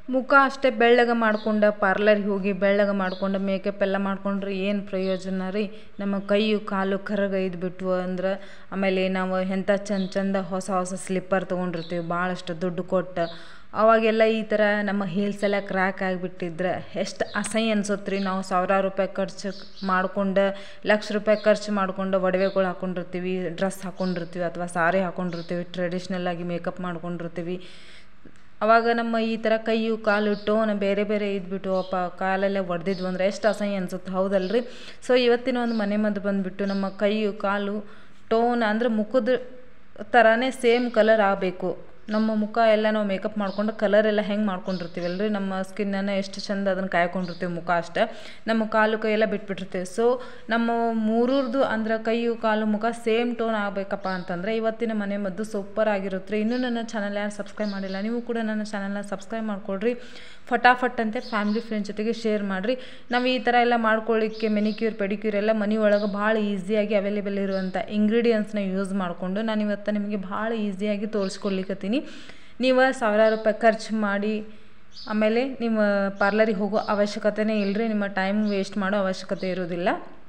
ಮುಖ ಅಷ್ಟೇ ಬೆಳ್ಳಗೆ ಮಾಡ್ಕೊಂಡು ಪಾರ್ಲರ್ಗೆ ಹೋಗಿ ಬೆಳ್ಳಗೆ ಮಾಡ್ಕೊಂಡು ಮೇಕಪ್ ಎಲ್ಲ ಮಾಡ್ಕೊಂಡ್ರೆ ಏನು ಪ್ರಯೋಜನ ರೀ. ನಮ್ಮ ಕೈಯು ಕಾಲು ಕರಗೈದು ಬಿಟ್ವು ಅಂದ್ರೆ ಆಮೇಲೆ ನಾವು ಎಂಥ ಚಂದ ಹೊಸ ಹೊಸ ಸ್ಲಿಪ್ಪರ್ ತೊಗೊಂಡಿರ್ತೀವಿ ಭಾಳಷ್ಟು ದುಡ್ಡು ಕೊಟ್ಟು. ಅವಾಗೆಲ್ಲ ಈ ಥರ ನಮ್ಮ ಹೀಲ್ಸ್ ಎಲ್ಲ ಕ್ರ್ಯಾಕ್ ಆಗಿಬಿಟ್ಟಿದ್ರೆ ಎಷ್ಟು ಅಸಹ್ಯ ಅನ್ಸುತ್ತೆ ರೀ. ನಾವು ಸಾವಿರಾರು ರೂಪಾಯಿ ಖರ್ಚು ಮಾಡ್ಕೊಂಡು ಲಕ್ಷ ರೂಪಾಯಿ ಖರ್ಚು ಮಾಡ್ಕೊಂಡು ಒಡವೆಗಳು ಹಾಕ್ಕೊಂಡಿರ್ತೀವಿ, ಡ್ರೆಸ್ ಹಾಕ್ಕೊಂಡಿರ್ತೀವಿ ಅಥವಾ ಸಾರಿ ಹಾಕ್ಕೊಂಡಿರ್ತೀವಿ, ಟ್ರೆಡಿಷ್ನಲ್ಲಾಗಿ ಮೇಕಪ್ ಮಾಡ್ಕೊಂಡಿರ್ತೀವಿ. ಅವಾಗ ನಮ್ಮ ಈ ಥರ ಕೈಯು ಕಾಲು ಟೋನ್ ಬೇರೆ ಬೇರೆ ಇದ್ಬಿಟ್ಟು ಕಾಲೆಲ್ಲ ಒಡೆದಿದ್ವು ಅಂದರೆ ಎಷ್ಟು ಅಸಹ್ಯ ಅನ್ಸುತ್ತೆ, ಹೌದಲ್ರಿ. ಸೊ ಇವತ್ತಿನ ಒಂದು ಮನೆ ಮದ್ದು ಬಂದುಬಿಟ್ಟು ನಮ್ಮ ಕೈಯು ಕಾಲು ಟೋನ್ ಅಂದರೆ ಮುಖದ ಥರನೇ ಸೇಮ್ ಕಲರ್ ಆಗಬೇಕು. ನಮ್ಮ ಮುಖ ಎಲ್ಲ ನಾವು ಮೇಕಪ್ ಮಾಡ್ಕೊಂಡು ಕಲರ್ ಎಲ್ಲ ಹೆಂಗೆ ಮಾಡ್ಕೊಂಡಿರ್ತೀವಲ್ರಿ, ನಮ್ಮ ಸ್ಕಿನ್ನನ್ನು ಎಷ್ಟು ಚಂದ ಅದನ್ನು ಕಾಯ್ಕೊಂಡಿರ್ತೀವಿ ಮುಖ ಅಷ್ಟೇ, ನಮ್ಮ ಕಾಲು ಕೈ ಎಲ್ಲ ಬಿಟ್ಬಿಟ್ಟಿರ್ತೀವಿ. ಸೊ ನಮ್ಮ ಮೂರೂರ್ದು ಅಂದ್ರೆ ಕೈಯು ಕಾಲು ಮುಖ ಸೇಮ್ ಟೋನ್ ಆಗಬೇಕಪ್ಪ ಅಂತಂದರೆ ಇವತ್ತಿನ ಮನೆ ಮದ್ದು ಸೂಪರ್ ಆಗಿರುತ್ತೆ. ಇನ್ನೂ ನನ್ನ ಚಾನಲ್ ಯಾರು ಸಬ್ಸ್ಕ್ರೈಬ್ ಮಾಡಿಲ್ಲ, ನೀವು ಕೂಡ ನನ್ನ ಚಾನಲ್ನ ಸಬ್ಸ್ಕ್ರೈಬ್ ಮಾಡ್ಕೊಳ್ರಿ. ಫಟಾಫಟ್ ಅಂತೆ ಫ್ಯಾಮಿಲಿ ಫ್ರೆಂಡ್ಸ್ ಜೊತೆಗೆ ಶೇರ್ ಮಾಡಿರಿ. ನಾವು ಈ ಥರ ಎಲ್ಲ ಮಾಡ್ಕೊಳ್ಳಿಕ್ಕೆ ಮೆನಿಕ್ಯೂರ್ ಪೆಡಿಕ್ಯೂರ್ ಎಲ್ಲ ಮನೆ ಒಳಗೆ ಭಾಳ ಈಸಿಯಾಗಿ ಅವೈಲೇಬಲ್ ಇರುವಂಥ ಇಂಗ್ರೀಡಿಯೆಂಟ್ಸ್ನ ಯೂಸ್ ಮಾಡಿಕೊಂಡು ನಾನು ಇವತ್ತು ನಿಮಗೆ ಭಾಳ ಈಸಿಯಾಗಿ ತೋರಿಸ್ಕೊಡ್ಲಿಕ್ಕತ್ತೀನಿ. ನೀವು ಸಾವಿರಾರು ರೂಪಾಯಿ ಖರ್ಚು ಮಾಡಿ ಆಮೇಲೆ ನಿಮ್ಮ ಪಾರ್ಲರಿಗೆ ಹೋಗೋ ಅವಶ್ಯಕತೆನೇ ಇಲ್ಲರಿ, ನಿಮ್ಮ ಟೈಮ್ ವೇಸ್ಟ್ ಮಾಡೋ ಅವಶ್ಯಕತೆ ಇರೋದಿಲ್ಲ.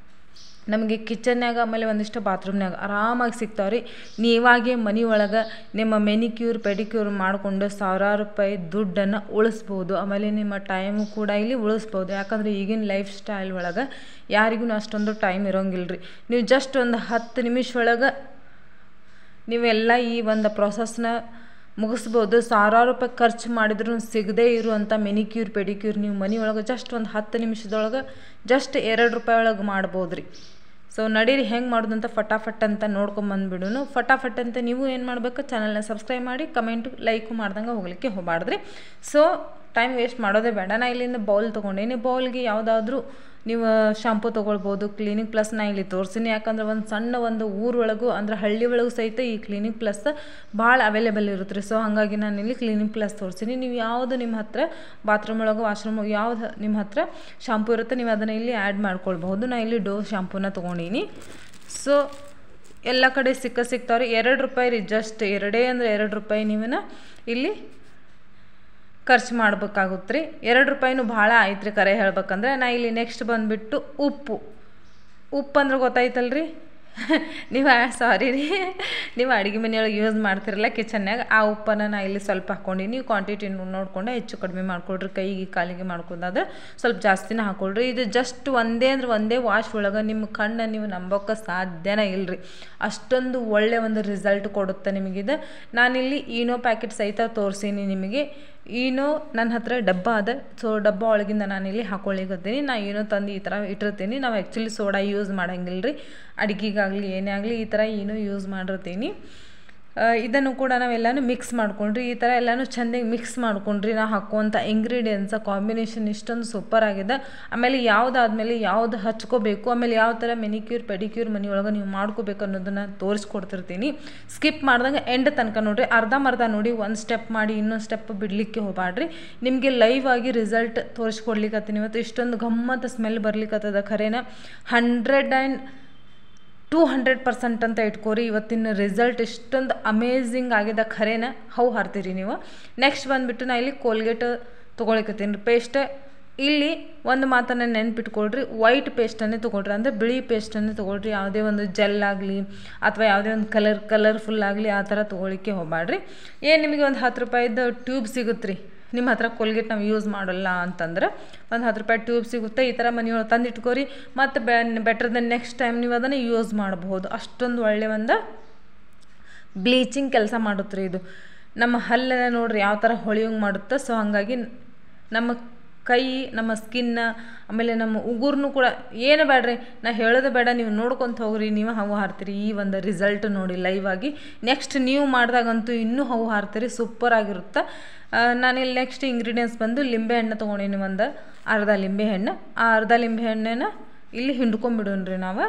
ನಮಗೆ ಕಿಚನ್ಯಾಗ ಆಮೇಲೆ ಒಂದಿಷ್ಟು ಬಾತ್ರೂಮ್ನಾಗ ಆರಾಮಾಗಿ ಸಿಗ್ತಾವ್ರಿ. ನೀವಾಗೆ ಮನೆ ಒಳಗೆ ನಿಮ್ಮ ಮೆನಿಕ್ಯೂರ್ ಪೆಡಿಕ್ಯೂರ್ ಮಾಡಿಕೊಂಡು ಸಾವಿರಾರು ರೂಪಾಯಿ ದುಡ್ಡನ್ನು ಉಳಿಸ್ಬೋದು. ಆಮೇಲೆ ನಿಮ್ಮ ಟೈಮು ಕೂಡ ಇಲ್ಲಿ ಉಳಿಸ್ಬೋದು. ಯಾಕಂದರೆ ಈಗಿನ ಲೈಫ್ ಸ್ಟೈಲ್ ಒಳಗೆ ಯಾರಿಗೂ ಅಷ್ಟೊಂದು ಟೈಮ್ ಇರೋಂಗಿಲ್ಲ ರೀ. ನೀವು ಜಸ್ಟ್ ಒಂದು 10 ನಿಮಿಷ ಒಳಗೆ ನೀವೆಲ್ಲ ಈ ಒಂದು ಪ್ರೊಸೆಸ್ನ ಮುಗಿಸ್ಬೋದು. ಸಾವಿರಾರು ರೂಪಾಯಿ ಖರ್ಚು ಮಾಡಿದ್ರೂ ಸಿಗದೇ ಇರುವಂಥ ಮೆನಿಕ್ಯೂರ್ ಪೆಡಿಕ್ಯೂರ್ ನೀವು ಮನೆ ಒಳಗೆ ಜಸ್ಟ್ ಒಂದು 10 ನಿಮಿಷದೊಳಗೆ ಜಸ್ಟ್ 2 ರೂಪಾಯಿ ಒಳಗೆ ಮಾಡ್ಬೋದು ರೀ. ಸೊ ನಡೀರಿ ಹೆಂಗೆ ಮಾಡೋದಂತ ಫಟಾಫಟ್ ಅಂತ ನೋಡ್ಕೊಂಬಂದ್ಬಿಡೋನು. ಫಟಾಫಟ್ ಅಂತ ನೀವು ಏನು ಮಾಡಬೇಕು, ಚಾನಲ್ನ ಸಬ್ಸ್ಕ್ರೈಬ್ ಮಾಡಿ ಕಮೆಂಟು ಲೈಕು ಮಾಡ್ದಂಗೆ ಹೋಗ್ಲಿಕ್ಕೆ ಹೋಗಬಾರ್ದ್ರಿ. ಸೊ ಟೈಮ್ ವೇಸ್ಟ್ ಮಾಡೋದೇ ಬೇಡ. ನಾನು ಇಲ್ಲಿಂದ ಬೌಲ್ ತೊಗೊಂಡೇನಿ. ಬೌಲ್ಗೆ ಯಾವುದಾದ್ರೂ ನೀವು ಶಾಂಪೂ ತೊಗೊಳ್ಬೋದು. ಕ್ಲಿನಿಕ್ ಪ್ಲಸ್ ನಾ ಇಲ್ಲಿ ತೋರಿಸ್ತೀನಿ, ಯಾಕಂದ್ರೆ ಒಂದು ಸಣ್ಣ ಒಂದು ಊರೊಳಗೂ ಅಂದ್ರೆ ಹಳ್ಳಿ ಒಳಗೂ ಸಹಿತ ಈ ಕ್ಲಿನಿಕ್ ಪ್ಲಸ್ ಭಾಳ ಅವೈಲೇಬಲ್ ಇರುತ್ತೆ ರೀ. ಸೊ ಹಾಗಾಗಿ ನಾನು ಇಲ್ಲಿ ಕ್ಲಿನಿಕ್ ಪ್ಲಸ್ ತೋರಿಸ್ತೀನಿ. ನೀವು ಯಾವುದು ನಿಮ್ಮ ಹತ್ರ ಬಾತ್ರೂಮ್ ಒಳಗೆ ವಾಶ್ರೂಮ್ ಯಾವ್ದು ನಿಮ್ಮ ಹತ್ರ ಶಾಂಪೂ ಇರುತ್ತೆ ನೀವು ಅದನ್ನು ಇಲ್ಲಿ ಆ್ಯಡ್ ಮಾಡ್ಕೊಳ್ಬಹುದು. ನಾನು ಇಲ್ಲಿ ಡೋ ಶಾಂಪೂನ ತೊಗೊಂಡೀನಿ. ಸೊ ಎಲ್ಲ ಕಡೆ ಸಿಗ್ತಾವ್ರಿ. 2 ರೂಪಾಯಿ ರೀ, ಜಸ್ಟ್ 2 ರೂಪಾಯಿ ನೀವನ್ನ ಇಲ್ಲಿ ಖರ್ಚು ಮಾಡ್ಬೇಕಾಗುತ್ತೆ ರೀ. 2 ರೂಪಾಯಿನೂ ಭಾಳ ಆಯ್ತು ರೀ ಕರೆ ಹೇಳ್ಬೇಕಂದ್ರೆ. ನಾ ಇಲ್ಲಿ ನೆಕ್ಸ್ಟ್ ಬಂದುಬಿಟ್ಟು ಉಪ್ಪು ಅಂದ್ರೆ ಗೊತ್ತಾಯ್ತಲ್ರಿ ನೀವು ಸಾರಿ ರೀ, ನೀವು ಅಡುಗೆ ಮನೆಯೊಳಗೆ ಯೂಸ್ ಮಾಡ್ತಿರಲ್ಲ ಕಿಚನ್ಯಾಗ, ಆ ಉಪ್ಪನ್ನು ನಾ ಇಲ್ಲಿ ಸ್ವಲ್ಪ ಹಾಕ್ಕೊಂಡು ನೀವು ಕ್ವಾಂಟಿಟಿ ನೋಡ್ಕೊಂಡು ಹೆಚ್ಚು ಕಡಿಮೆ ಮಾಡ್ಕೊಳ್ರಿ. ಕೈಗೆ ಕಾಲಿಗೆ ಮಾಡ್ಕೊಂಡಾದ್ರೆ ಸ್ವಲ್ಪ ಜಾಸ್ತಿನೇ ಹಾಕ್ಕೊಳ್ರಿ. ಇದು ಜಸ್ಟ್ ಒಂದೇ ವಾಶ್ ಒಳಗೆ ನಿಮ್ಮ ಕಣ್ಣು ನೀವು ನಂಬೋಕ್ಕೆ ಸಾಧ್ಯನೇ ಇಲ್ಲರಿ, ಅಷ್ಟೊಂದು ಒಳ್ಳೆ ಒಂದು ರಿಸಲ್ಟ್ ಕೊಡುತ್ತೆ ನಿಮಗಿದು. ನಾನಿಲ್ಲಿ ಈನೋ ಪ್ಯಾಕೆಟ್ ಸಹಿತ ತೋರಿಸೀನಿ ನಿಮಗೆ. ಈನೋ ನನ್ನ ಹತ್ರ ಡಬ್ಬ ಅದ. ಸೊ ಡಬ್ಬ ಒಳಗಿಂದ ನಾನಿಲ್ಲಿ ಹಾಕ್ಕೊಳ್ಳಿಕತ್ತೀನಿ. ನಾ ಏನೋ ತಂದು ಈ ಥರ ಇಟ್ಟಿರ್ತೀನಿ. ನಾವು ಆ್ಯಕ್ಚುಲಿ ಸೋಡಾ ಯೂಸ್ ಮಾಡೋಂಗಿಲ್ಲ ರೀ, ಅಡುಗೆಗಾಗಲಿ ಏನೇ ಆಗಲಿ ಈ ಥರ ಏನೋ ಯೂಸ್ ಮಾಡಿರ್ತೀನಿ. ಇದನ್ನು ಕೂಡ ನಾವೆಲ್ಲನೂ ಮಿಕ್ಸ್ ಮಾಡ್ಕೊಂಡ್ರಿ. ಈ ಥರ ಎಲ್ಲನೂ ಚೆಂದಾಗಿ ಮಿಕ್ಸ್ ಮಾಡ್ಕೊಂಡ್ರಿ. ನಾವು ಹಾಕುವಂಥ ಇಂಗ್ರೀಡಿಯೆಂಟ್ಸ ಕಾಂಬಿನೇಷನ್ ಇಷ್ಟೊಂದು ಸೂಪರ್ ಆಗಿದೆ. ಆಮೇಲೆ ಯಾವುದಾದ್ಮೇಲೆ ಯಾವ್ದು ಹಚ್ಕೋಬೇಕು, ಆಮೇಲೆ ಯಾವ ಥರ ಮೆನಿಕ್ಯೂರ್ ಪೆಡಿಕ್ಯೂರ್ ಮನೆಯೊಳಗೆ ನೀವು ಮಾಡ್ಕೋಬೇಕು ಅನ್ನೋದನ್ನು ತೋರಿಸ್ಕೊಡ್ತಿರ್ತೀನಿ. ಸ್ಕಿಪ್ ಮಾಡ್ದಂಗೆ ಎಂಡ್ ತನಕ ನೋಡಿರಿ. ಅರ್ಧಂಬರ್ಧ ನೋಡಿ, ಒಂದು ಸ್ಟೆಪ್ ಮಾಡಿ ಇನ್ನೊಂದು ಸ್ಟೆಪ್ ಬಿಡಲಿಕ್ಕೆ ಹೋಗಬೇಡ್ರಿ. ನಿಮಗೆ ಲೈವ್ ಆಗಿ ರಿಸಲ್ಟ್ ತೋರಿಸ್ಕೊಡ್ಲಿಕ್ಕತ್ತೀನಿ ಇವತ್ತು. ಇಷ್ಟೊಂದು ಗಮ್ಮತ್ತು ಸ್ಮೆಲ್ ಬರ್ಲಿಕ್ಕತ್ತದ ಖರೇನ. 200% ಅಂತ ಇಟ್ಕೋರಿ. ಇವತ್ತಿನ ರಿಸಲ್ಟ್ ಇಷ್ಟೊಂದು ಅಮೇಝಿಂಗ್ ಆಗಿದೆ ಖರೇನ. ಹೌ ಹಾರ್ತೀರಿ ನೀವು. ನೆಕ್ಸ್ಟ್ ಬಂದುಬಿಟ್ಟು ನಾ ಇಲ್ಲಿ ಕೋಲ್ಗೇಟ್ ತೊಗೊಳಿಕತ್ತೀನಿ ರೀ ಪೇಸ್ಟ್. ಇಲ್ಲಿ ಒಂದು ಮಾತನ್ನು ನೆನ್ಪಿಟ್ಕೊಳ್ರಿ, ವೈಟ್ ಪೇಸ್ಟನ್ನೇ ತೊಗೊಳ್ರಿ, ಅಂದರೆ ಬಿಳಿ ಪೇಸ್ಟನ್ನೇ ತೊಗೊಳ್ರಿ. ಯಾವುದೇ ಒಂದು ಜೆಲ್ ಆಗಲಿ ಅಥವಾ ಯಾವುದೇ ಒಂದು ಕಲರ್ಫುಲ್ ಆಗಲಿ ಆ ಥರ ತೊಗೊಳಿಕ್ಕೆ ಹೋಗಬೇಡ್ರಿ. ಏನು ನಿಮಗೆ ಒಂದು 10 ರೂಪಾಯಿದು ಟ್ಯೂಬ್ ಸಿಗುತ್ತೆ ರೀ, ನಿಮ್ಮ ಹತ್ರ ಕೋಲ್ಗೇಟ್ ನಾವು ಯೂಸ್ ಮಾಡೋಲ್ಲ ಅಂತಂದ್ರೆ ಒಂದು 10 ರೂಪಾಯಿ ಟ್ಯೂಬ್ ಸಿಗುತ್ತೆ. ಈ ಥರ ಮನೆಯೊಳಗೆ ತಂದಿಟ್ಕೋರಿ. ಮತ್ತು ಬೆಟರ್ ದೆನ್ ನೆಕ್ಸ್ಟ್ ಟೈಮ್ ನೀವು ಅದನ್ನು ಯೂಸ್ ಮಾಡಬಹುದು. ಅಷ್ಟೊಂದು ಒಳ್ಳೆ ಒಂದು ಬ್ಲೀಚಿಂಗ್ ಕೆಲಸ ಮಾಡುತ್ತೆ ರೀ ಇದು. ನಮ್ಮ ಹಲ್ಲೆಲ್ಲ ನೋಡ್ರಿ ಯಾವ ಥರ ಹೊಳೆಯೋಂಗೆ ಮಾಡುತ್ತೆ. ಸೊ ಹಾಗಾಗಿ ನಮ್ಮ ಕೈ, ನಮ್ಮ ಸ್ಕಿನ್ನ, ಆಮೇಲೆ ನಮ್ಮ ಉಗುರ್ನು ಕೂಡ ಏನು ಬೇಡ್ರಿ, ನಾ ಹೇಳೋದು ಬೇಡ, ನೀವು ನೋಡ್ಕೊತ ಹೋಗ್ರಿ. ನೀವು ಹವು ಹಾರ್ತೀರಿ ಈ ಒಂದು ರಿಸಲ್ಟ್ ನೋಡಿ ಲೈವ್ ಆಗಿ. ನೆಕ್ಸ್ಟ್ ನೀವು ಮಾಡಿದಾಗಂತೂ ಇನ್ನೂ ಹವು ಹಾರ್ತೀರಿ, ಸೂಪರ್ ಆಗಿರುತ್ತೆ. ನಾನಿಲ್ಲಿ ನೆಕ್ಸ್ಟ್ ಇಂಗ್ರೀಡಿಯೆಂಟ್ಸ್ ಬಂದು ಲಿಂಬೆಹಣ್ಣು ತೊಗೊಂಡೀನಿ, ಒಂದು ಅರ್ಧ ಲಿಂಬೆಹಣ್ಣು. ಆ ಅರ್ಧ ಲಿಂಬೆಹಣ್ಣನ್ನು ಇಲ್ಲಿ ಹಿಂಡ್ಕೊಂಬಿಡೋಣ್ರಿ ನಾವು.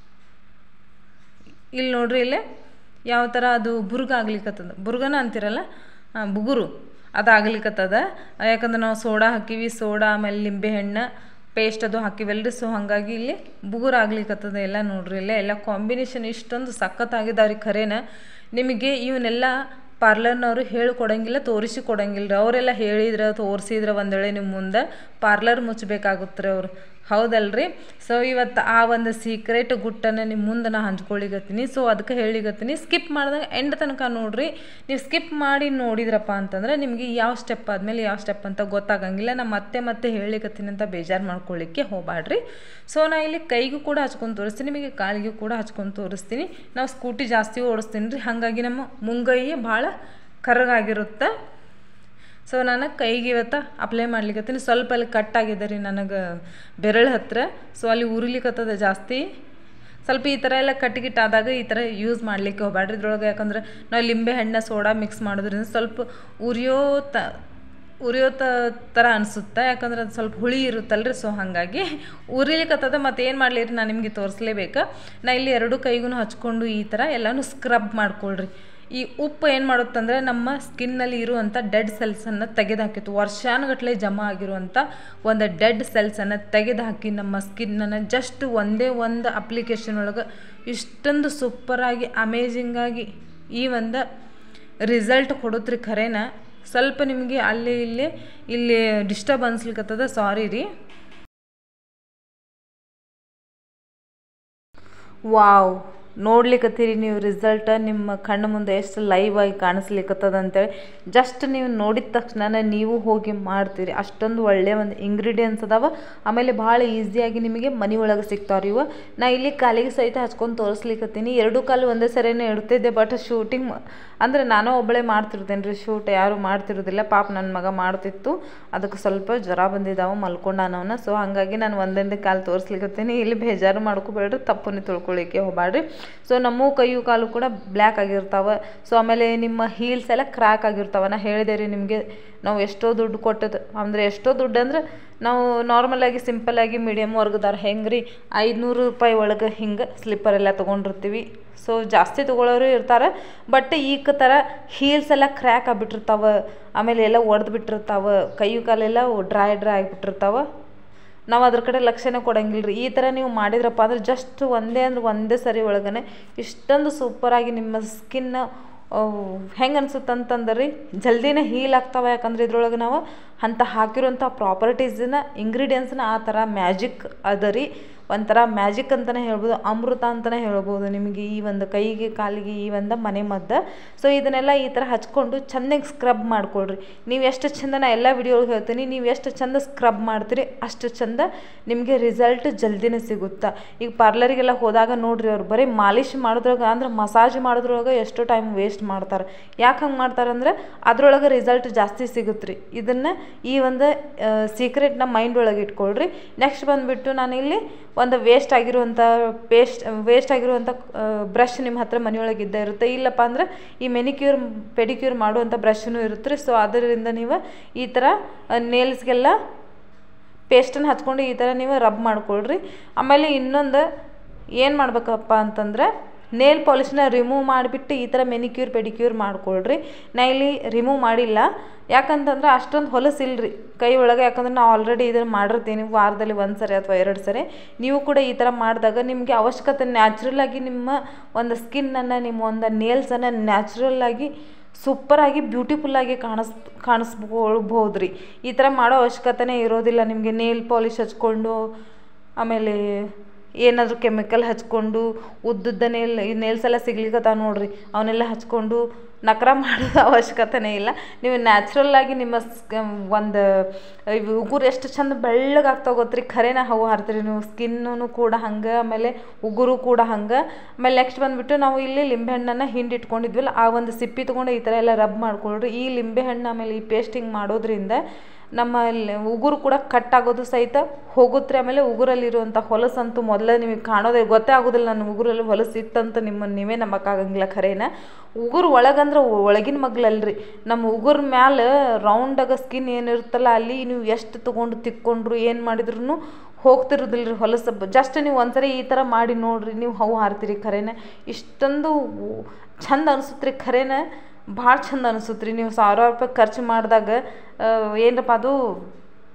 ಇಲ್ಲಿ ನೋಡ್ರಿ, ಇಲ್ಲೇ ಯಾವ ಥರ ಅದು ಬುರುಗಾಗ್ಲಿಕ್ಕತ್ತದ, ಬುರುಗನ ಅಂತಿರಲ್ಲ, ಬುಗುರು ಅದಾಗ್ಲಿಕ್ಕತ್ತದ. ಯಾಕಂದ್ರೆ ನಾವು ಸೋಡಾ ಹಾಕಿವಿ, ಸೋಡಾ ಆಮೇಲೆ ಲಿಂಬೆಹಣ್ಣು ಪೇಸ್ಟ್ ಅದು ಹಾಕಿವಲ್ರಿ. ಸೊ ಹಾಗಾಗಿ ಇಲ್ಲಿ ಬುಗುರು ಆಗ್ಲಿಕ್ಕತ್ತದ ಎಲ್ಲ ನೋಡ್ರಿ. ಎಲ್ಲ ಕಾಂಬಿನೇಷನ್ ಇಷ್ಟೊಂದು ಸಖತ್ತಾಗಿದ್ದಾವ್ರಿ ಖರೇನ. ನಿಮಗೆ ಇವನ್ನೆಲ್ಲ ಪಾರ್ಲರ್ನವರು ಹೇಳಿಕೊಡಂಗಿಲ್ಲ, ತೋರಿಸಿ ಕೊಡಂಗಿಲ್ಲ ರೀ. ಅವರೆಲ್ಲ ಹೇಳಿದ್ರೆ ತೋರಿಸಿದ್ರೆ ಒಂದು ವೇಳೆ ನಿಮ್ಮ ಮುಂದೆ ಪಾರ್ಲರ್ ಮುಚ್ಚಬೇಕಾಗುತ್ತೆ ರೀ ಅವರು, ಹೌದಲ್ರಿ. ಸೊ ಇವತ್ತು ಆ ಒಂದು ಸೀಕ್ರೆಟ್ ಗುಟ್ಟನ್ನು ನಿಮ್ಮ ಮುಂದೆ ನಾ ಹಂಚ್ಕೊಳಿಗತ್ತೀನಿ. ಸೊ ಅದಕ್ಕೆ ಹೇಳಿಗತ್ತೀನಿ, ಸ್ಕಿಪ್ ಮಾಡಿದಾಗ ಎಂಡ್ ತನಕ ನೋಡಿರಿ. ನೀವು ಸ್ಕಿಪ್ ಮಾಡಿ ನೋಡಿದ್ರಪ್ಪ ಅಂತಂದ್ರೆ ನಿಮಗೆ ಯಾವ ಸ್ಟೆಪ್ ಆದಮೇಲೆ ಯಾವ ಸ್ಟೆಪ್ ಅಂತ ಗೊತ್ತಾಗಂಗಿಲ್ಲ. ನಾ ಮತ್ತೆ ಹೇಳಿಗತ್ತೀನಿ ಅಂತ ಬೇಜಾರು ಮಾಡ್ಕೊಳ್ಳಿಕ್ಕೆ ಹೋಗಬೇಡ್ರಿ. ಸೊ ನಾ ಇಲ್ಲಿ ಕೈಗೂ ಕೂಡ ಹಚ್ಕೊಂಡು ತೋರಿಸ್ತೀನಿ, ನಿಮಗೆ ಕಾಲಿಗೂ ಕೂಡ ಹಚ್ಕೊಂಡು ತೋರಿಸ್ತೀನಿ. ನಾವು ಸ್ಕೂಟಿ ಜಾಸ್ತಿ ಓಡಿಸ್ತೀನಿ ರೀ, ಹಾಗಾಗಿ ನಮ್ಮ ಮುಂಗೈ ಭಾಳ ಕರಗಾಗಿರುತ್ತೆ. ಸೊ ನಾನು ಕೈಗೆ ಇವತ್ತು ಅಪ್ಲೈ ಮಾಡ್ಲಿಕ್ಕತ್ತೀನಿ. ಸ್ವಲ್ಪ ಅಲ್ಲಿ ಕಟ್ಟಾಗಿದೆ ರೀ ನನಗೆ ಬೆರಳು ಹತ್ತಿರ, ಸೊ ಅಲ್ಲಿ ಉರಿಲಿಕ್ಕತ್ತದ ಜಾಸ್ತಿ. ಸ್ವಲ್ಪ ಈ ಥರ ಎಲ್ಲ ಕಟ್ಟಿಗಿಟ್ಟಾದಾಗ ಈ ಥರ ಯೂಸ್ ಮಾಡಲಿಕ್ಕೆ ಹೋಗ್ಬೇಡ್ರಿ ಇದ್ರೊಳಗೆ. ಯಾಕಂದ್ರೆ ನಾವು ಲಿಂಬೆ ಹಣ್ಣು ಸೋಡಾ ಮಿಕ್ಸ್ ಮಾಡೋದ್ರಿಂದ ಸ್ವಲ್ಪ ಉರಿಯೋ ಥರ ಅನಿಸುತ್ತೆ, ಯಾಕಂದ್ರೆ ಅದು ಸ್ವಲ್ಪ ಹುಳಿ ಇರುತ್ತಲ್ರಿ. ಸೊ ಹಾಗಾಗಿ ಉರಿಲಿಕ್ಕತ್ತದ. ಮತ್ತು ಏನು ಮಾಡಲಿ ರೀ, ನಾನು ನಿಮಗೆ ತೋರಿಸ್ಲೇಬೇಕು. ನಾ ಇಲ್ಲಿ 2 ಕೈಗೂ ಹಚ್ಕೊಂಡು ಈ ಥರ ಎಲ್ಲನೂ ಸ್ಕ್ರಬ್ ಮಾಡ್ಕೊಳ್ರಿ. ಈ ಉಪ್ಪು ಏನು ಮಾಡುತ್ತಂದರೆ ನಮ್ಮ ಸ್ಕಿನ್ನಲ್ಲಿ ಇರುವಂಥ ಡೆಡ್ ಸೆಲ್ಸನ್ನು ತೆಗೆದುಹಾಕಿತ್ತು. ವರ್ಷಾನುಗಟ್ಟಲೆ ಜಮಾ ಆಗಿರುವಂಥ ಒಂದು ಡೆಡ್ ಸೆಲ್ಸನ್ನು ತೆಗೆದುಹಾಕಿ ನಮ್ಮ ಸ್ಕಿನ್ನನ್ನು ಜಸ್ಟ್ ಒಂದೇ ಒಂದು ಅಪ್ಲಿಕೇಶನ್ ಒಳಗೆ ಇಷ್ಟೊಂದು ಸೂಪರಾಗಿ ಅಮೇಜಿಂಗಾಗಿ ಈ ಒಂದು ರಿಸಲ್ಟ್ ಕೊಡುತ್ರಿ. ಖರೇನ ಸ್ವಲ್ಪ ನಿಮಗೆ ಇಲ್ಲಿ ಡಿಸ್ಟರ್ಬ್ ಅನ್ಸ್ಲಿಕ್ಕತ್ತದ, ಸಾರಿ ರೀ. ವಾವ್, ನೋಡ್ಲಿಕ್ಕತ್ತೀರಿ ನೀವು ರಿಸಲ್ಟ ನಿಮ್ಮ ಕಣ್ಣು ಮುಂದೆ ಎಷ್ಟು ಲೈವ್ ಆಗಿ ಕಾಣಿಸ್ಲಿಕ್ಕತ್ತದ ಅಂತೇಳಿ. ಜಸ್ಟ್ ನೀವು ನೋಡಿದ ತಕ್ಷಣ ನೀವು ಹೋಗಿ ಮಾಡ್ತೀರಿ. ಅಷ್ಟೊಂದು ಒಳ್ಳೆಯ ಒಂದು ಇಂಗ್ರೀಡಿಯೆಂಟ್ಸ್ ಅದಾವ. ಆಮೇಲೆ ಭಾಳ ಈಸಿಯಾಗಿ ನಿಮಗೆ ಮನೆ ಒಳಗೆ ಸಿಗ್ತಾವ್ರಿ ಇವು. ನಾ ಇಲ್ಲಿ ಕಾಲಿಗೆ ಸಹಿತ ಹಚ್ಕೊಂಡು ತೋರಿಸ್ಲಿಕ್ಕತ್ತೀನಿ. 2 ಕಾಲು ಒಂದೇ ಸರಿನೇ ಇಡ್ತಿದ್ದೆ, ಬಟ್ ಶೂಟಿಂಗ್ ಅಂದರೆ ನಾನು ಒಬ್ಬಳೇ ಮಾಡ್ತಿರ್ತೇನೆ ರೀ, ಶೂಟ್ ಯಾರು ಮಾಡ್ತಿರೋದಿಲ್ಲ. ಪಾಪ ನನ್ನ ಮಗ ಮಾಡ್ತಿತ್ತು, ಅದಕ್ಕೆ ಸ್ವಲ್ಪ ಜ್ವರ ಬಂದಿದ್ದಾವೆ, ಮಲ್ಕೊಂಡಾನವನ್ನ. ಸೊ ಹಾಗಾಗಿ ನಾನು ಒಂದೊಂದೇ ಕಾಲು ತೋರಿಸ್ಲಿಕ್ಕತ್ತೀನಿ. ಇಲ್ಲಿ ಬೇಜಾರು ಮಾಡ್ಕೋಬೇಡ್ರಿ, ತಪ್ಪನ್ನೇ ತಿಳ್ಕೊಳ್ಳಿಕ್ಕೆ ಹೋಗಬೇಡ್ರಿ. ಸೊ ನಮ್ಮ ಕೈಯು ಕಾಲು ಕೂಡ ಬ್ಲ್ಯಾಕ್ ಆಗಿರ್ತಾವೆ. ಸೊ ಆಮೇಲೆ ನಿಮ್ಮ ಹೀಲ್ಸ್ ಎಲ್ಲ ಕ್ರ್ಯಾಕ್ ಆಗಿರ್ತಾವೆ. ನಾ ಹೇಳಿದೆ ರೀ ನಿಮಗೆ, ನಾವು ಎಷ್ಟೋ ದುಡ್ಡು ಕೊಟ್ಟದ್ದು ಅಂದರೆ ಎಷ್ಟೋ ದುಡ್ಡು ಅಂದರೆ ನಾವು ನಾರ್ಮಲಾಗಿ ಸಿಂಪಲ್ಲಾಗಿ ಮೀಡಿಯಮ್ ವರ್ಗದವ್ರು ಹೆಂಗೆ ರೀ 500 ರೂಪಾಯಿ ಒಳಗೆ ಹಿಂಗೆ ಸ್ಲಿಪ್ಪರ್ ಎಲ್ಲ ತೊಗೊಂಡಿರ್ತೀವಿ. ಸೊ ಜಾಸ್ತಿ ತೊಗೊಳ್ಳೋರು ಇರ್ತಾರೆ, ಬಟ್ ಈಗ ಥರ ಹೀಲ್ಸ್ ಎಲ್ಲ ಕ್ರ್ಯಾಕ್ ಆಗಿಬಿಟ್ಟಿರ್ತಾವೆ, ಆಮೇಲೆ ಎಲ್ಲ ಒಡೆದು ಬಿಟ್ಟಿರ್ತಾವೆ, ಕೈಯು ಕಾಲೆಲ್ಲ ಡ್ರೈ ಆಗಿಬಿಟ್ಟಿರ್ತಾವೆ. ನಾವು ಅದ್ರ ಕಡೆ ಲಕ್ಷ್ಯನೇ ಕೊಡಂಗಿಲ್ಲ ರೀ. ಈ ಥರ ನೀವು ಮಾಡಿದ್ರಪ್ಪ ಅಂದ್ರೆ ಜಸ್ಟ್ ಒಂದೇ ಸರಿ ಒಳಗನೆ ಇಷ್ಟೊಂದು ಸೂಪರಾಗಿ ನಿಮ್ಮ ಸ್ಕಿನ್ ಹೆಂಗೆ ಅನ್ಸುತ್ತಂತಂದ್ರೆ ರೀ ಜಲ್ದಿನೇ ಹೀಲ್ ಆಗ್ತಾವೆ. ಯಾಕಂದ್ರೆ ಇದ್ರೊಳಗೆ ನಾವು ಅಂತ ಹಾಕಿರೋಂಥ ಪ್ರಾಪರ್ಟೀಸನ್ನ ಇಂಗ್ರೀಡಿಯೆಂಟ್ಸ್ನ ಆ ಥರ ಮ್ಯಾಜಿಕ್ ಅದ ರೀ. ಒಂಥರ ಮ್ಯಾಜಿಕ್ ಅಂತಲೇ ಹೇಳ್ಬೋದು, ಅಮೃತ ಅಂತಲೇ ಹೇಳ್ಬೋದು ನಿಮಗೆ ಈ ಒಂದು ಕೈಗೆ ಕಾಲಿಗೆ ಈ ಒಂದು ಮನೆ ಮದ್ದು. ಸೊ ಇದನ್ನೆಲ್ಲ ಈ ಥರ ಹಚ್ಕೊಂಡು ಚೆನ್ನಾಗಿ ಸ್ಕ್ರಬ್ ಮಾಡ್ಕೊಳ್ರಿ. ನೀವು ಎಷ್ಟು ಚಂದ, ನಾ ಎಲ್ಲ ವಿಡಿಯೋಗೆ ಹೇಳ್ತೀನಿ, ನೀವು ಎಷ್ಟು ಚಂದ ಸ್ಕ್ರಬ್ ಮಾಡ್ತೀರಿ ಅಷ್ಟು ಚಂದ ನಿಮಗೆ ರಿಸಲ್ಟ್ ಜಲ್ದಿನೇ ಸಿಗುತ್ತೆ. ಈಗ ಪಾರ್ಲರಿಗೆಲ್ಲ ಹೋದಾಗ ನೋಡ್ರಿ, ಅವ್ರು ಬರೀ ಮಾಲಿಶ್ ಮಾಡೋದ್ರಾಗ ಅಂದ್ರೆ ಮಸಾಜ್ ಮಾಡೋದ್ರೊಳಗೆ ಎಷ್ಟು ಟೈಮ್ ವೇಸ್ಟ್ ಮಾಡ್ತಾರೆ. ಯಾಕೆ ಹಂಗೆ ಮಾಡ್ತಾರೆ ಅಂದರೆ ಅದ್ರೊಳಗೆ ರಿಸಲ್ಟ್ ಜಾಸ್ತಿ ಸಿಗುತ್ತೆ ರೀ. ಇದನ್ನು ಈ ಒಂದು ಸೀಕ್ರೆಟ್ನ ಮೈಂಡ್ ಒಳಗೆ ಇಟ್ಕೊಳ್ರಿ. ನೆಕ್ಸ್ಟ್ ಬಂದುಬಿಟ್ಟು ನಾನು ಇಲ್ಲಿ ಒಂದು ವೇಸ್ಟ್ ಆಗಿರುವಂಥ ಬ್ರಷ್ ನಿಮ್ಮ ಹತ್ರ ಮನೆಯೊಳಗೆ ಇದ್ದೇ ಇರುತ್ತೆ. ಇಲ್ಲಪ್ಪ ಅಂದ್ರೆ ಈ ಮೆನಿಕ್ಯೂರ್ ಪೆಡಿಕ್ಯೂರ್ ಮಾಡುವಂಥ ಬ್ರಷ್ನೂ ಇರುತ್ತೆ ರೀ. ಸೊ ಅದರಿಂದ ನೀವು ಈ ಥರ ನೇಲ್ಸ್ಗೆಲ್ಲ ಪೇಸ್ಟನ್ನು ಹಚ್ಕೊಂಡು ಈ ಥರ ನೀವು ರಬ್ ಮಾಡ್ಕೊಳ್ರಿ. ಆಮೇಲೆ ಇನ್ನೊಂದು ಏನು ಮಾಡ್ಬೇಕಪ್ಪ ಅಂತಂದ್ರೆ ನೇಲ್ ಪಾಲಿಶ್ನ ರಿಮೂವ್ ಮಾಡಿಬಿಟ್ಟು ಈ ಥರ ಮೆನಿಕ್ಯೂರ್ ಪೆಡಿಕ್ಯೂರ್ ಮಾಡ್ಕೊಳ್ರಿ. ನಾ ಇಲ್ಲಿ ರಿಮೂವ್ ಮಾಡಿಲ್ಲ, ಯಾಕಂತಂದ್ರೆ ಅಷ್ಟೊಂದು ಹೊಲಸಿಲ್ರಿ ಕೈ ಒಳಗೆ. ಯಾಕಂದ್ರೆ ನಾವು ಆಲ್ರೆಡಿ ಇದನ್ನು ಮಾಡಿರ್ತೀನಿ ವಾರದಲ್ಲಿ 1 ಸರಿ ಅಥವಾ 2 ಸರಿ. ನೀವು ಕೂಡ ಈ ಥರ ಮಾಡಿದಾಗ ನಿಮಗೆ ಅವಶ್ಯಕತೆ ನ್ಯಾಚುರಲ್ಲಾಗಿ ನಿಮ್ಮ ಒಂದು ಸ್ಕಿನ್ನನ್ನು, ನಿಮ್ಮ ಒಂದು ನೇಲ್ಸನ್ನು ನ್ಯಾಚುರಲ್ಲಾಗಿ ಸೂಪರಾಗಿ ಬ್ಯೂಟಿಫುಲ್ಲಾಗಿ ಕಾಣಿಸ್ಕೊಳ್ಬೋದು ರೀ. ಈ ಥರ ಮಾಡೋ ಅವಶ್ಯಕತೆನೇ ಇರೋದಿಲ್ಲ ನಿಮಗೆ. ನೇಲ್ ಪಾಲಿಶ್ ಹಚ್ಕೊಂಡು ಆಮೇಲೆ ಏನಾದರೂ ಕೆಮಿಕಲ್ ಹಚ್ಕೊಂಡು ಉದ್ದುದ್ದ ನೇಲ್ಸ್ ಎಲ್ಲ ಸಿಗ್ಲಿಕ್ಕತ್ತಾವ ನೋಡ್ರಿ, ಅವನ್ನೆಲ್ಲ ಹಚ್ಕೊಂಡು ನಕರ ಮಾಡೋದು ಅವಶ್ಯಕತೆನೇ ಇಲ್ಲ. ನೀವು ನ್ಯಾಚುರಲ್ಲಾಗಿ ನಿಮ್ಮ ಒಂದು ಉಗುರು ಎಷ್ಟು ಚಂದ ಬೆಳ್ಳಗಾಗ್ತಾವೆ ಗೊತ್ತ್ರಿ. ಖರೇನ ಹವು ಹಾರ್ತೀರಿ ನೀವು. ಸ್ಕಿನ್ನೂ ಕೂಡ ಹಂಗೆ, ಆಮೇಲೆ ಉಗುರು ಕೂಡ ಹಂಗೆ. ಆಮೇಲೆ ನೆಕ್ಸ್ಟ್ ಬಂದುಬಿಟ್ಟು ನಾವು ಇಲ್ಲಿ ಲಿಂಬೆಹಣ್ಣನ್ನು ಹಿಂಡಿಟ್ಕೊಂಡಿದ್ವಲ್ಲ, ಆ ಒಂದು ಸಿಪ್ಪಿ ತೊಗೊಂಡು ಈ ಥರ ಎಲ್ಲ ರಬ್ ಮಾಡ್ಕೊಳ್ರಿ. ಈ ಲಿಂಬೆಹಣ್ಣು ಆಮೇಲೆ ಈ ಪೇಸ್ಟಿಂಗ್ ಮಾಡೋದ್ರಿಂದ ನಮ್ಮ ಉಗುರು ಕೂಡ ಕಟ್ಟಾಗೋದು ಸಹಿತ ಹೋಗುತ್ತೆ. ಆಮೇಲೆ ಉಗುರಲ್ಲಿರುವಂಥ ಹೊಲಸಂತೂ ಮೊದಲೇ ನಿಮಗೆ ಕಾಣೋದೇ ಗೊತ್ತೇ ಆಗೋದಿಲ್ಲ. ನನ್ನ ಉಗುರಲ್ಲಿ ಹೊಲಸು ಇತ್ತಂತ ನೀವೇ ನಂಬಕ್ಕಾಗಂಗಿಲ್ಲ. ಖರೇನ ಉಗುರು ಒಳಗಂದ್ರೆ ಒಳಗಿನ ಮಗ್ಲಲ್ರಿ, ನಮ್ಮ ಉಗುರ ಮ್ಯಾಲೆ ರೌಂಡಾಗ ಸ್ಕಿನ್ ಏನಿರುತ್ತಲ್ಲ ಅಲ್ಲಿ ನೀವು ಎಷ್ಟು ತೊಗೊಂಡು ತಿಕ್ಕೊಂಡ್ರು ಏನು ಮಾಡಿದ್ರು ಹೋಗ್ತಿರೋದಿಲ್ಲ ರೀ ಹೊಲಸು. ಜಸ್ಟ್ ನೀವು ಒಂದ್ಸರಿ ಈ ಥರ ಮಾಡಿ ನೋಡ್ರಿ, ನೀವು ಹವು ಹಾರ್ತೀರಿ. ಖರೇನ ಇಷ್ಟೊಂದು ಚಂದ ಅನಿಸುತ್ತೆ ರೀ. ಖರೇನ ಭಾಳ ಚಂದ ಅನಿಸುತ್ತೆ ರೀ. ನೀವು 1000 ರೂಪಾಯಿ ಖರ್ಚು ಮಾಡಿದಾಗ ಏನಪ್ಪ ಅದು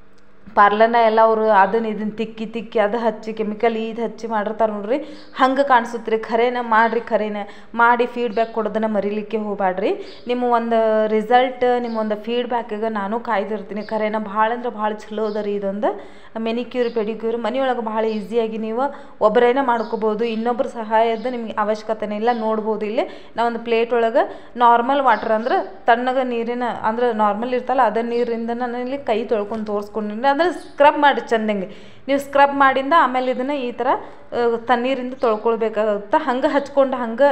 ಪಾರ್ಲರ್ನ ಎಲ್ಲ ಅವರು ಅದನ್ನು ಇದನ್ನು ತಿಕ್ಕಿ ಅದು ಹಚ್ಚಿ ಕೆಮಿಕಲ್ ಇದು ಹಚ್ಚಿ ಮಾಡಿರ್ತಾರೆ ನೋಡ್ರಿ, ಹಂಗೆ ಕಾಣಿಸುತ್ತೆ ರೀ. ಖರೇನ ಮಾಡಿರಿ, ಖರೇನ ಮಾಡಿ ಫೀಡ್ಬ್ಯಾಕ್ ಕೊಡೋದನ್ನು ಮರಿಲಿಕ್ಕೆ ಹೋಗ್ಬೇಡ್ರಿ. ನಿಮ್ಮ ಒಂದು ರಿಸಲ್ಟ್, ನಿಮ್ಮ ಒಂದು ಫೀಡ್ಬ್ಯಾಕಿಗೆ ನಾನು ಕಾಯ್ದಿರ್ತೀನಿ. ಖರೇನ ಭಾಳ ಅಂದ್ರೆ ಭಾಳ ಚಲೋ ಅದ ರೀ ಇದೊಂದು ಮೆನಿಕ್ಯೂರ್ ಪೆಡಿಕ್ಯೂರ್. ಮನೆಯೊಳಗೆ ಭಾಳ ಈಸಿಯಾಗಿ ನೀವು ಒಬ್ಬರೇನ ಮಾಡ್ಕೋಬೋದು, ಇನ್ನೊಬ್ಬರ ಸಹಾಯದ ನಿಮ್ಗೆ ಅವಶ್ಯಕತೆನೇ ಇಲ್ಲ. ನೋಡ್ಬೋದು ಇಲ್ಲಿ ನಾವೊಂದು ಪ್ಲೇಟ್ ಒಳಗೆ ನಾರ್ಮಲ್ ವಾಟರ್ ಅಂದ್ರೆ ತಣ್ಣಗೆ ನೀರಿನ ಅಂದ್ರೆ ನಾರ್ಮಲ್ ಇರ್ತಲ್ಲ ಅದ ನೀರಿಂದ ನಾನು ಇಲ್ಲಿ ಕೈ ತೊಳ್ಕೊಂಡು ತೋರಿಸ್ಕೊಂಡಿನಿ. ಅಂದರೆ ಸ್ಕ್ರಬ್ ಮಾಡಿ ಚೆಂದಂಗೆ ನೀವು ಸ್ಕ್ರಬ್ ಮಾಡಿಂದ ಆಮೇಲೆ ಇದನ್ನು ಈ ಥರ ತಣ್ಣೀರಿಂದ ತೊಳ್ಕೊಳ್ಬೇಕಾಗುತ್ತೆ. ಹಂಗೆ ಹಚ್ಕೊಂಡು ಹಂಗೆ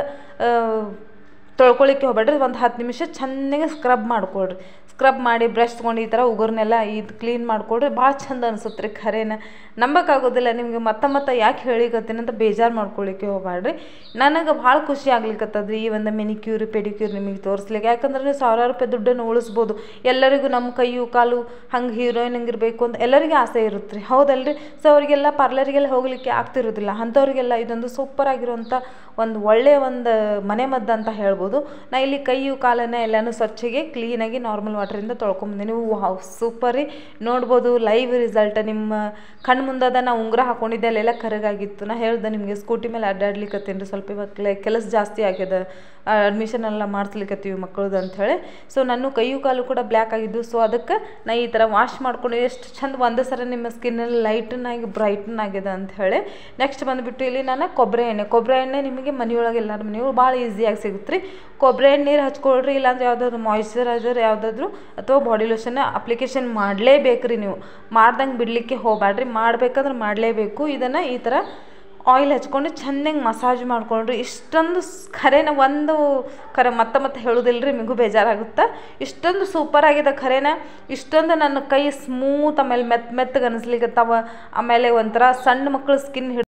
ತೊಳ್ಕೊಳಿಕ್ಕೆ ಹೋಗ್ಬೇಡ್ರಿ. ಒಂದು 10 ನಿಮಿಷ ಚೆನ್ನಾಗಿ ಸ್ಕ್ರಬ್ ಮಾಡ್ಕೊಳ್ರಿ. ಸ್ಕ್ರಬ್ ಮಾಡಿ ಬ್ರಷ್ ತೊಗೊಂಡು ಈ ಥರ ಉಗುರನ್ನೆಲ್ಲ ಇದು ಕ್ಲೀನ್ ಮಾಡ್ಕೊಳ್ರಿ. ಭಾಳ ಚಂದ ಅನಿಸುತ್ತೆ ರೀ. ಖರೇನ ನಂಬಕ್ಕಾಗೋದಿಲ್ಲ ನಿಮಗೆ. ಮತ್ತೆ ಯಾಕೆ ಹೇಳಿಕತ್ತೀನಿ ಅಂತ ಬೇಜಾರು ಮಾಡ್ಕೊಳ್ಳಿಕ್ಕೆ ಹೋಗ್ಬೇಡ್ರಿ. ನನಗೆ ಭಾಳ ಖುಷಿ ಆಗ್ಲಿಕ್ಕತ್ತದ್ರಿ ಈ ಒಂದು ಮೆನಿಕ್ಯೂರ್ ಪೆಡಿಕ್ಯೂರ್ ನಿಮಗೆ ತೋರಿಸ್ಲಿಕ್ಕೆ. ಯಾಕಂದ್ರೆ ನೀವು ₹1000 ದುಡ್ಡನ್ನು ಉಳಿಸ್ಬೋದು. ಎಲ್ಲರಿಗೂ ನಮ್ಮ ಕೈಯು ಕಾಲು ಹಂಗೆ ಹೀರೋಯಿನ್ ಹಂಗಿರಬೇಕು ಅಂತ ಎಲ್ಲರಿಗೂ ಆಸೆ ಇರುತ್ತೆ ರೀ, ಹೌದಲ್ರಿ? ಸೊ ಅವರಿಗೆಲ್ಲ ಪಾರ್ಲರಿಗೆಲ್ಲ ಹೋಗಲಿಕ್ಕೆ ಆಗ್ತಿರೋದಿಲ್ಲ. ಅಂಥವ್ರಿಗೆಲ್ಲ ಇದೊಂದು ಸೂಪರ್ ಆಗಿರುವಂಥ ಒಂದು ಒಳ್ಳೆಯ ಒಂದು ಮನೆ ಮದ್ದು ಅಂತ ಹೇಳ್ಬೋದು. ನಾ ಇಲ್ಲಿ ಕೈಯು ಕಾಲನ್ನು ಎಲ್ಲನೂ ಸ್ವಚ್ಛಗೆ ಕ್ಲೀನಾಗಿ ನಾರ್ಮಲ್ ವಾಟರಿಂದ ತೊಳ್ಕೊಂಬಂದಿನಿ. ವಾವ್ ಸೂಪರ್ ರೀ. ನೋಡ್ಬೋದು ಲೈವ್ ರಿಸಲ್ಟ್ ನಿಮ್ಮ ಕಣ್ಣು ಮುಂದದ. ನಾ ಉಂಗುರ ಹಾಕ್ಕೊಂಡಿದ್ದೆ ಅಲ್ಲೆಲ್ಲ ಕರಗಾಗಿತ್ತು. ನಾ ಹೇಳ್ದೆ ನಿಮಗೆ ಸ್ಕೂಟಿ ಮೇಲೆ ಅಡ್ಡಾಡ್ಲಿಕ್ಕತ್ತೀನಿ ರೀ, ಸ್ವಲ್ಪ ಇವತ್ತು ಕೆಲಸ ಜಾಸ್ತಿ ಆಗ್ಯದ, ಅಡ್ಮಿಷನ್ ಎಲ್ಲ ಮಾಡಿಸ್ಲಿಕ್ಕತ್ತೀವಿ ಮಕ್ಕಳದು ಅಂಥೇಳಿ. ಸೊ ನನ್ನ ಕೈಯು ಕಾಲು ಕೂಡ ಬ್ಲ್ಯಾಕ್ ಆಗಿದ್ದು. ಸೊ ಅದಕ್ಕೆ ನಾ ಈ ಥರ ವಾಶ್ ಮಾಡ್ಕೊಂಡು ಎಷ್ಟು ಚಂದ ಒಂದೇ ಸಲ ನಿಮ್ಮ ಸ್ಕಿನ್ನಲ್ಲಿ ಲೈಟನ್ನಾಗಿ ಬ್ರೈಟನ್ ಆಗಿದೆ ಅಂಥೇಳಿ. ನೆಕ್ಸ್ಟ್ ಬಂದುಬಿಟ್ಟು ಇಲ್ಲಿ ನಾನು ಕೊಬ್ಬರಿ ಎಣ್ಣೆ ನಿಮಗೆ ಮನೆಯೊಳಗೆ ಎಲ್ಲರ ಮನೆಯೊಳಗೆ ಭಾಳ ಈಸಿಯಾಗಿ ಸಿಗುತ್ತೆ ರೀ. ಕೊಬ್ಬರಿ ಎಣ್ಣೆ ನೀರು ಹಚ್ಕೊಳ್ರಿ. ಇಲ್ಲಾಂದ್ರೆ ಯಾವುದಾದ್ರು ಮಾಯಿಶ್ಚರೈಸರ್ ಯಾವುದಾದ್ರು ಅಥವಾ ಬಾಡಿ ಲೋಷನ್ ಅಪ್ಲಿಕೇಶನ್ ಮಾಡಲೇಬೇಕು ರೀ. ನೀವು ಮಾಡ್ದಂಗೆ ಬಿಡಲಿಕ್ಕೆ ಹೋಗ್ಬೇಡ್ರಿ, ಮಾಡಬೇಕಂದ್ರೆ ಮಾಡಲೇಬೇಕು. ಇದನ್ನು ಈ ಥರ ಆಯಿಲ್ ಹಚ್ಕೊಂಡು ಚೆನ್ನಾಗಿ ಮಸಾಜ್ ಮಾಡ್ಕೊಂಡ್ರಿ. ಇಷ್ಟೊಂದು ಖರೇನ ಒಂದು ಮತ್ತೆ ಹೇಳೋದಿಲ್ಲ ರೀ, ನಿಮಗೂ ಬೇಜಾರಾಗುತ್ತೆ. ಇಷ್ಟೊಂದು ಸೂಪರ್ ಆಗಿದೆ ಖರೇನ. ಇಷ್ಟೊಂದು ನನ್ನ ಕೈ ಸ್ಮೂತ್ ಆಮೇಲೆ ಮೆತ್ತಗೆ ಅನಿಸ್ಲಿಕ್ಕತ್ತಾವ. ಆಮೇಲೆ ಒಂಥರ ಸಣ್ಣ ಮಕ್ಕಳು ಸ್ಕಿನ್